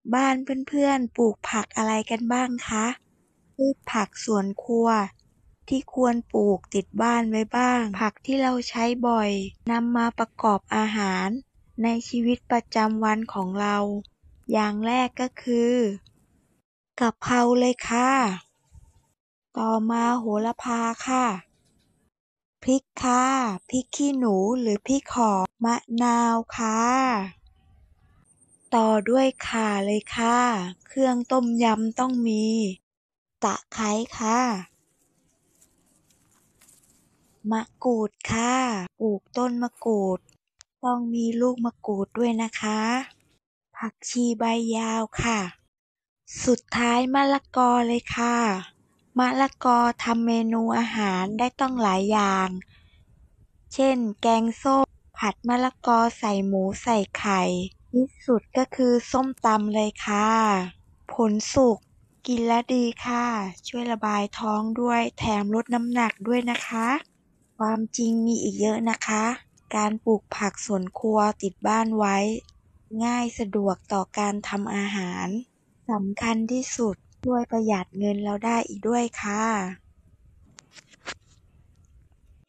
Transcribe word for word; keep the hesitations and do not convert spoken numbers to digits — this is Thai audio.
บ้านเพื่อนๆปลูกผักอะไรกันบ้างคะพืชผักสวนครัวที่ควรปลูกติดบ้านไว้บ้างผักที่เราใช้บ่อยนำมาประกอบอาหารในชีวิตประจำวันของเราอย่างแรกก็คือกะเพราเลยค่ะต่อมาโหระพาค่ะพริกค่ะพริกขี้หนูหรือพริกหอมมะนาวค่ะต่อด้วยข่าเลยค่ะเครื่องต้มยำต้องมีตะไคร้ค่ะมะกรูดค่ะปลูกต้นมะกรูดต้องมีลูกมะกรูดด้วยนะคะผักชีใบยาวค่ะสุดท้ายมะละกอเลยค่ะมะละกอทำเมนูอาหารได้ต้องหลายอย่างเช่นแกงส้มผัดมะละกอใส่หมูใส่ไข่ที่สุดก็คือส้มตำเลยค่ะผลสุกกินแล้วดีค่ะช่วยระบายท้องด้วยแถมลดน้ำหนักด้วยนะคะความจริงมีอีกเยอะนะคะการปลูกผักสวนครัวติดบ้านไว้ง่ายสะดวกต่อการทำอาหารสำคัญที่สุดช่วยประหยัดเงินเราได้อีกด้วยค่ะ